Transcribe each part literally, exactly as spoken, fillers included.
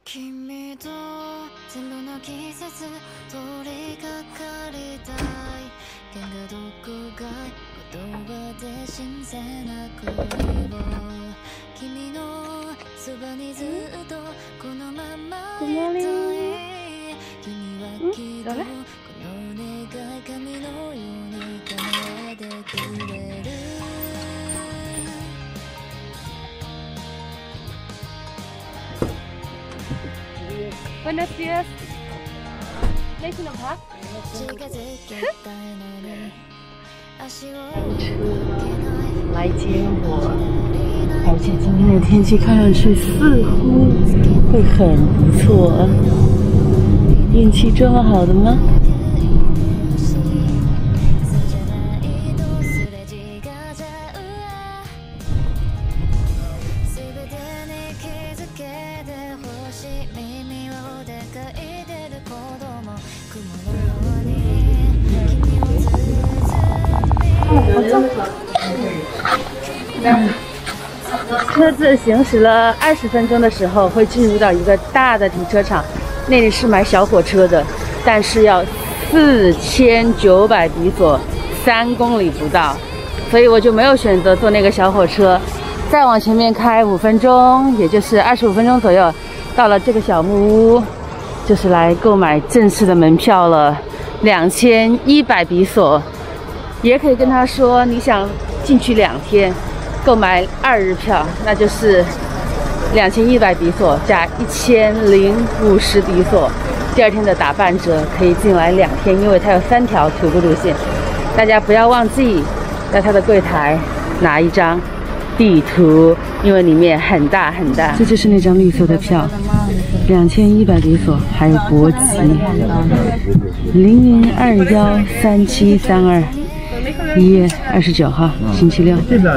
君と全部の季節通りかかりたい喧嘩どこが言葉で新鮮な恋を君のそばにずっとこのままいたい君はきっとこの願い髪のように叶えてくれる Buenos días. 累死了吗？来接我，而且今天的天气看上去似乎会很不错。运气这么好的吗？车子行驶了二十分钟的时候，会进入到一个大的停车场，那里是买小火车的，但是要四千九百比索，三公里不到，所以我就没有选择坐那个小火车。再往前面开五分钟，也就是二十五分钟左右，到了这个小木屋，就是来购买正式的门票了，两千一百比索。也可以跟他说，你想进去两天，购买二日票，那就是两千一百比索加一千零五十比索。第二天的打半折，可以进来两天，因为它有三条徒步路线。大家不要忘记在他的柜台拿一张地图，因为里面很大很大。这就是那张绿色的票，两千一百比索，还有国籍零零二幺三七三二。一月二十九号，星期六。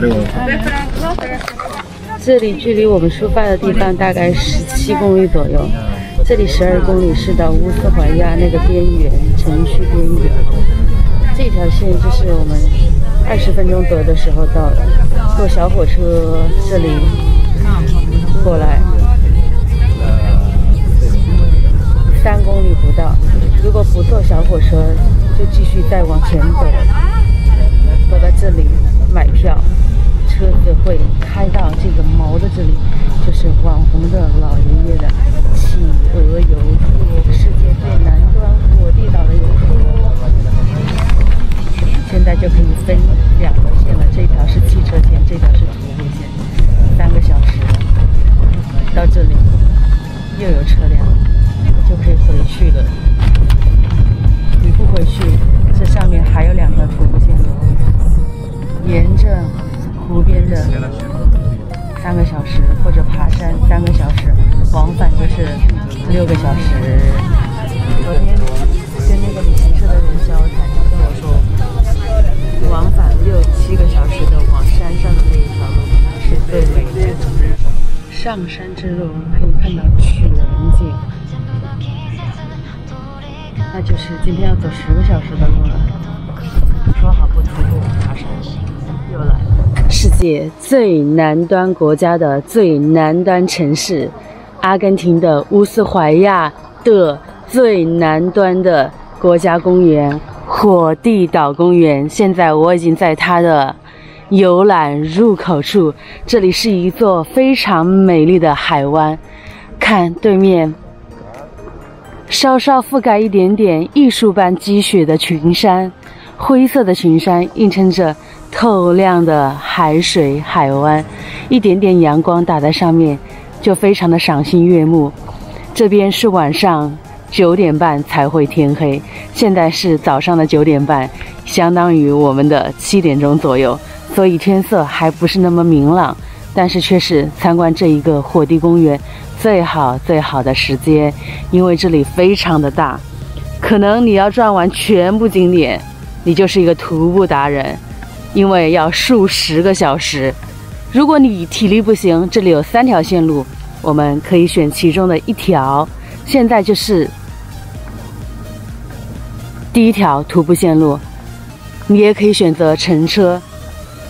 这里距离我们出发的地方大概十七公里左右。这里十二公里是到乌斯怀亚那个边缘城区边缘。这条线就是我们二十分钟左右的时候到的。坐小火车这里过来，三公里不到。如果不坐小火车，就继续再往前走。走到这里买票，车子会开到这个毛的这里，就是网红的老爷爷的企鹅游兔，世界最南端火地岛的游兔。现在就可以分两个线了，这条是汽车线，这条是徒步线，三个小时到这里又有车辆，就可以回去了。你不回去，这上面还有两条徒步线路。沿着湖边的三个小时，或者爬山三个小时，往返就是六个小时。昨天跟那个旅行社的人交谈，他跟我说，往返六七个小时的往山上的那一条路是最美的。上山之路可以看到曲人景，那就是今天要走十个小时的路了。说好不徒步爬山。又来了，世界最南端国家的最南端城市，阿根廷的乌斯怀亚的最南端的国家公园——火地岛公园。现在我已经在它的游览入口处，这里是一座非常美丽的海湾。看对面，稍稍覆盖一点点艺术般积雪的群山，灰色的群山映衬着透亮的海水海湾，一点点阳光打在上面，就非常的赏心悦目。这边是晚上九点半才会天黑，现在是早上的九点半，相当于我们的七点钟左右，所以天色还不是那么明朗，但是却是参观这一个火地公园最好最好的时间，因为这里非常的大，可能你要转完全部景点，你就是一个徒步达人。因为要数十个小时，如果你体力不行，这里有三条线路，我们可以选其中的一条。现在就是第一条徒步线路，你也可以选择乘车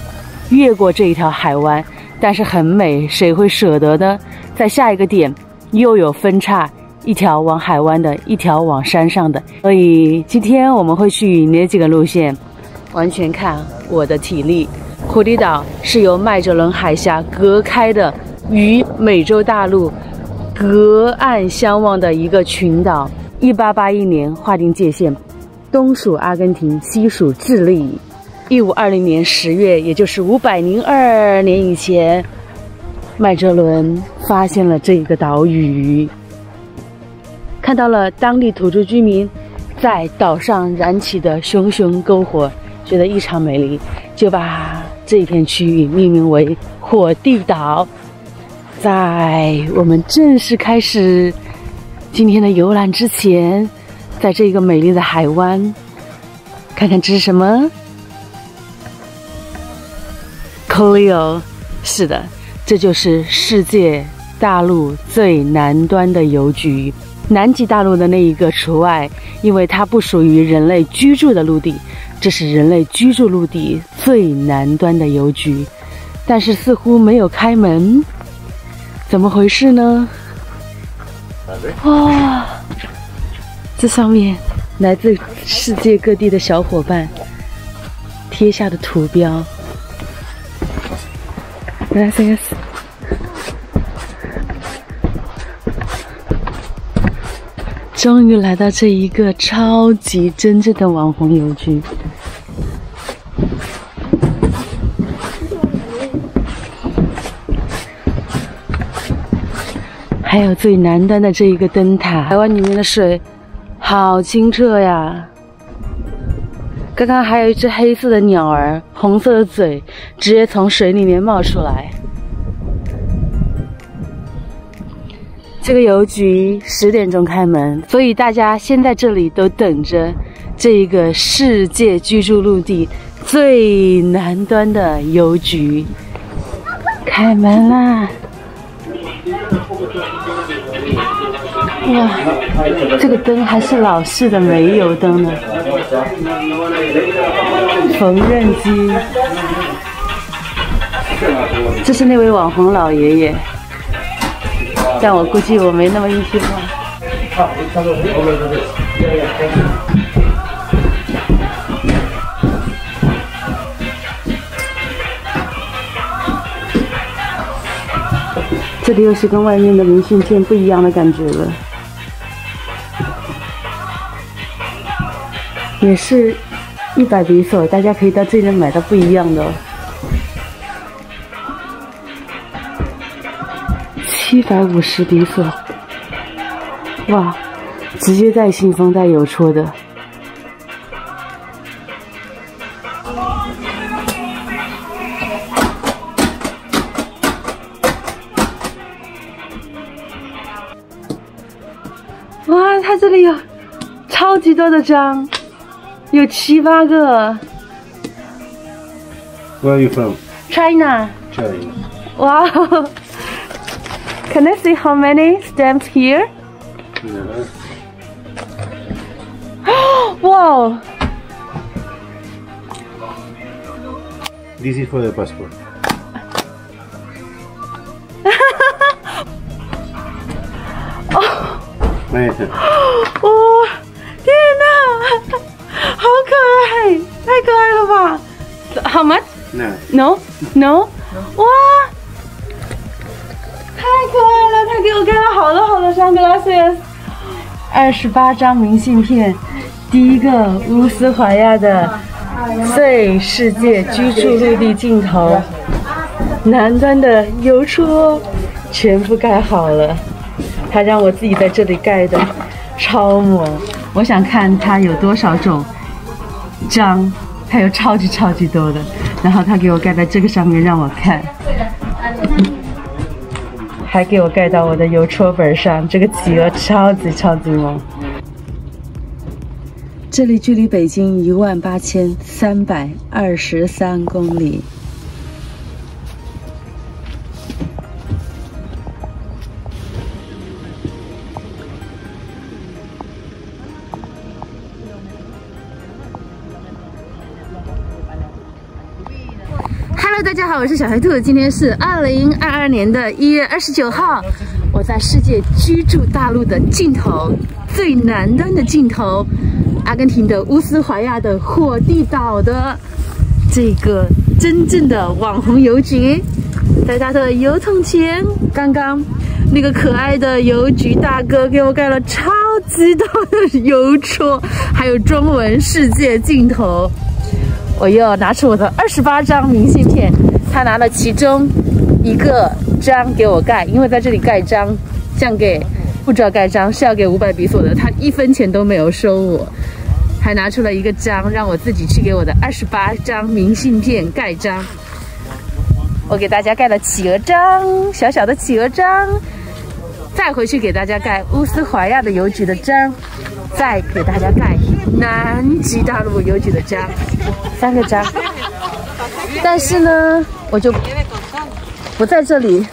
越过这一条海湾，但是很美，谁会舍得呢？在下一个点又有分叉，一条往海湾的，一条往山上的。所以今天我们会去哪几个路线，完全看我的体力。胡迪岛是由麦哲伦海峡隔开的，与美洲大陆隔岸相望的一个群岛。一八八一年划定界限，东属阿根廷，西属智利。一五二零年十月，也就是五百零二年以前，麦哲伦发现了这个岛屿，看到了当地土著居民在岛上燃起的熊熊篝火，觉得异常美丽，就把这一片区域命名为火地岛。在我们正式开始今天的游览之前，在这个美丽的海湾，看看这是什么 Clio， 是的，这就是世界大陆最南端的邮局，南极大陆的那一个除外，因为它不属于人类居住的陆地，这是人类居住陆地最南端的邮局，但是似乎没有开门，怎么回事呢？哇，这上面来自世界各地的小伙伴贴下的图标。Gracias。终于来到这一个超级真正的网红邮局。还有最南端的这一个灯塔，海湾里面的水好清澈呀！刚刚还有一只黑色的鸟儿，红色的嘴直接从水里面冒出来。这个邮局十点钟开门，所以大家先在这里都等着这一个世界居住陆地最南端的邮局开门啦！哇，这个灯还是老式的煤油灯呢。缝纫机，这是那位网红老爷爷，但我估计我没那么一句话。这里又是跟外面的明信片不一样的感觉了，也是一百比索，大家可以到这里买到不一样的哦。七百五十比索，哇，直接带信封带邮戳的。哇，它这里有超级多的章，有七八个。 Where are you from? China. China. Wow. Can I see how many stamps here? Yeah. Wow. This is for the passport. Oh. 哦，天哪，好可爱，太可爱了吧 ？How much? No. No, no. 哇，太可爱了！他给我盖了好多好多张 ，Gracias。二十八张明信片，第一个乌斯怀亚的最世界居住陆地尽头，南端的邮戳全部盖好了。他让我自己在这里盖的，超猛！我想看它有多少种章，它有超级超级多的，然后他给我盖在这个上面让我看，还给我盖到我的邮戳本上，这个企鹅超级超级猛。这里距离北京一万八千三百二十三公里。Hello， 大家好，我是小黑兔。今天是二零二二年的一月二十九号， 我在世界居住大陆的尽头，最南端的尽头，阿根廷的乌斯怀亚的火地岛的这个真正的网红邮局，在它的邮筒前，刚刚那个可爱的邮局大哥给我盖了超级大的邮戳，还有中文世界尽头。我又拿出我的二十八张明信片，他拿了其中一个章给我盖，因为在这里盖章，像给护照盖章是要给五百比索的，他一分钱都没有收我，还拿出了一个章让我自己去给我的二十八张明信片盖章。我给大家盖了企鹅章，小小的企鹅章，再回去给大家盖乌斯怀亚的邮局的章，再给大家盖南极大陆邮局的章，三个章。但是呢，我就不在这里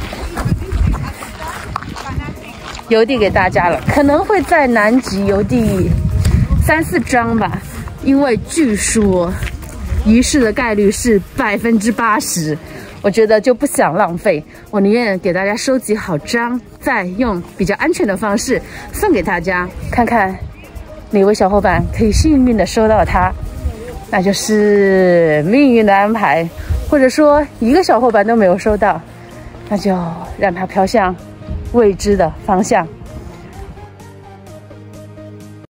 邮递给大家了，可能会在南极邮递三四张吧，因为据说遗失的概率是百分之八十。我觉得就不想浪费，我宁愿给大家收集好章，再用比较安全的方式送给大家，看看哪位小伙伴可以幸运的收到它，那就是命运的安排。或者说一个小伙伴都没有收到，那就让它飘向未知的方向。